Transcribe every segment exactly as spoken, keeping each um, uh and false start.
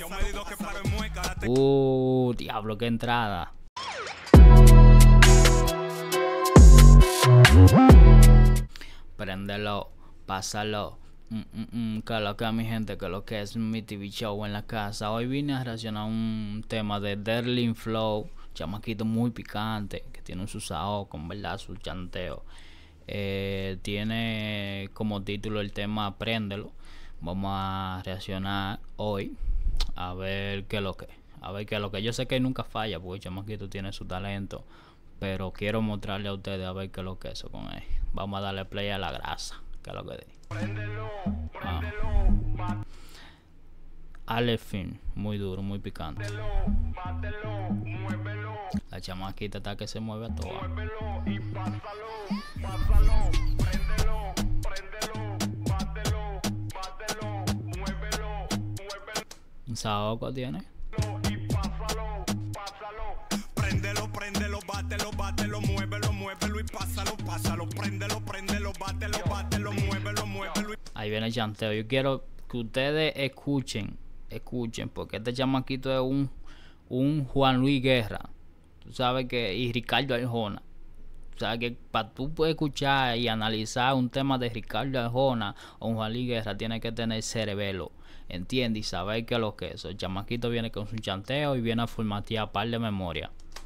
Uh, diablo, qué entrada. Préndelo, pásalo. Mm, mm, mm, que lo que mi gente, que lo que es mi T V show en la casa. Hoy vine a reaccionar a un tema de Derlin Flow, chamaquito muy picante, que tiene su sao con verdad, su chanteo. Eh, tiene como título el tema Préndelo. Vamos a reaccionar hoy a ver qué es lo que, a ver qué es lo que. Yo sé que nunca falla porque el chamaquito tiene su talento, pero quiero mostrarle a ustedes a ver qué es lo que es eso con él. Vamos a darle play a la grasa, que es lo que dice. Ah. Alefin, muy duro, muy picante. La chamaquita está que se mueve a toa. Un saoco tiene. Préndelo, préndelo, bátelo, bátelo, muévelo, muévelo y pásalo, pásalo. Préndelo, préndelo, bátelo, bátelo, muévelo, muévelo. Ahí viene el chanteo. Yo quiero que ustedes escuchen, escuchen, porque este chamaquito es un, un Juan Luis Guerra. Tú sabes que, y Ricardo Arjona. O sea que para tú poder escuchar y analizar un tema de Ricardo Arjona o un Juan Luis Guerra, tiene que tener cerebelo, entiende, y saber qué es lo que es. El chamaquito viene con su chanteo y viene a formatear par de memoria.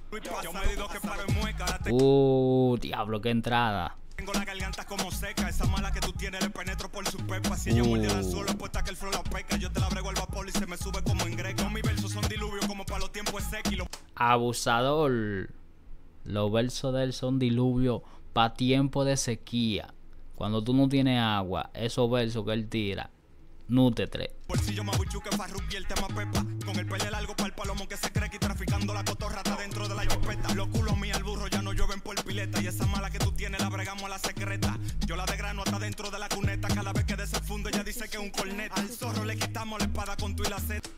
Uh, diablo, qué entrada. Tengo la garganta como seca, esa mala que tú tienes le penetro por su pepa. Si ella Uh. muerde la suelo, apuesta que el flow la peca. Yo te la brego al vapor y se me sube como en greco. Mis versos son diluvios como para los tiempos sequilos. Abusador. Los versos de él son diluvio para tiempo de sequía. Cuando tú no tienes agua, esos versos que él tira, nútetre. Bolsillo mabuchu que farruqui el tema pepa. Con el pele largo para el palomo que se cree que traficando la cotorra está dentro de la chupeta. Los culos míos al burro ya no llueven por pileta. Y esa mala que tú tienes la bregamos a la secreta. Yo la de grano hasta dentro de la cuneta. Cada vez que desafundo ella dice que es un corneta. Al zorro le quitamos la espada con tu y la seta.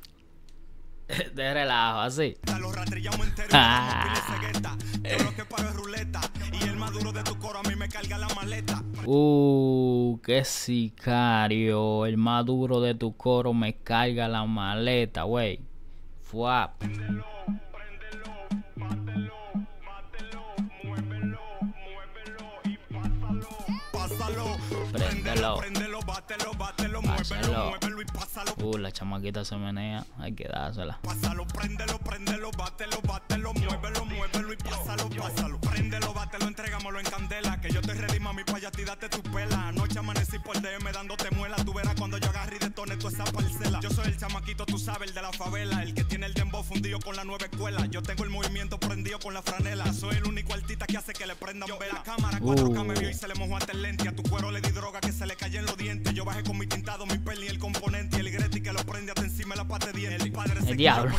De relajo, así. Los rastrillamos enteros y le cegueta. Yo lo que paro es ruleta. Y el más duro de tu coro a mí me carga la maleta. Uh, qué sicario. El más duro de tu coro me carga la maleta, wey. Fuap. Préndelo, préndelo, bátelo, bátelo, muévelo, muévelo y pásalo, pásalo. Préndelo. Préndelo, bátelo, bátelo, Pásalo. muévelo, muévelo y pásalo. Uh, la chamaquita se menea. Hay que dársela. Pásalo, préndelo, préndelo, bátelo, bátelo, muévelo, muévelo y pásalo, pásalo. Préndelo, bátelo, entrégamelo en candela. Que yo te ready, mami, pa' allá, ti date tu pela. Anoche amanecí por D M dándote muela. Tú verás cuando yo agarre y detone toda esa parcela. Yo soy el chamaquito, tú sabes, el de la favela. El que tiene el dembow fundido con la nueva escuela. Yo tengo el movimiento prendido con la franela. Soy el único artista que hace que le prendan vela. La cámara cuatro K me vio y se le mojó hasta el lente. A tu cuero le di droga que se le cayó en los dientes. Yo bajé con mi tintado, mi peli y el componente. Y el Greti que lo prende hasta encima de la pata de dientes. El padre se El diablo.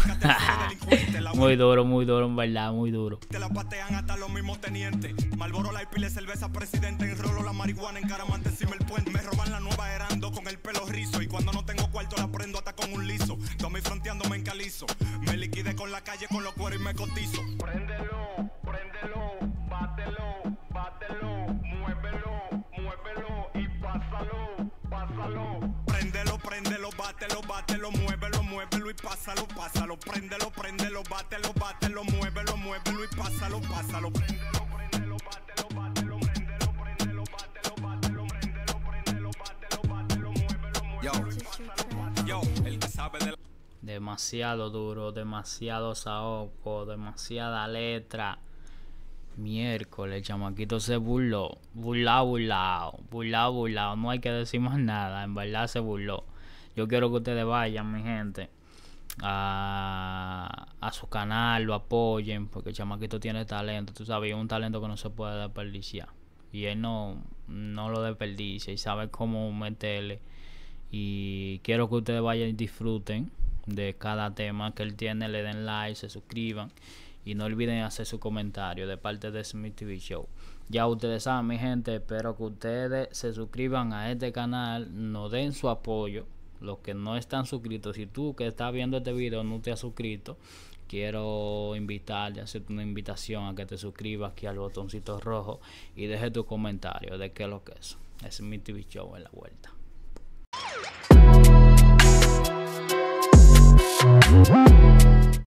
Muy duro, muy duro, en verdad, muy duro. Te la patean hasta los mismos tenientes. Malboro la pile cerveza presidente. Enrolo la marihuana en caramante encima el puente. Me roban la nueva erando con el pelo rizo. Y cuando no tengo cuarto la prendo hasta con un liso. Tommy fronteando me encalizo. Me liquide con la calle con los cueros y me cotizo. Préndelo, préndelo, bátelo, bátelo, muévelo, muévelo y pásalo, pásalo. Préndelo, préndelo, bátelo, bátelo, muévelo, muévelo y pásalo, pásalo. Préndelo, préndelo, bátelo, bátelo, muévelo, muévelo y pásalo, pásalo. Préndelo, préndelo, bátelo, bátelo, préndelo, préndelo, bátelo, bátelo, préndelo, préndelo, bátelo, bátelo, muévelo, muévelo y pásalo. Yo, el que sabe de la... Demasiado duro, demasiado saoco, demasiada letra. Miércoles, el chamaquito se burló. Burlado, burlado, burlado, burlado. No hay que decir más nada, en verdad se burló. Yo quiero que ustedes vayan, mi gente, a, a su canal, lo apoyen, porque el chamaquito tiene talento. Tú sabes, es un talento que no se puede desperdiciar. Y él no, no lo desperdicia y sabe cómo meterle. Y quiero que ustedes vayan y disfruten de cada tema que él tiene, le den like, se suscriban y no olviden hacer su comentario de parte de Smith T V Show. Ya ustedes saben, mi gente, espero que ustedes se suscriban a este canal, nos den su apoyo, los que no están suscritos. Si tú que estás viendo este video no te has suscrito, quiero invitarte, hacerte una invitación a que te suscribas aquí al botoncito rojo y deje tu comentario de qué es lo que es. Smith T V Show en la vuelta.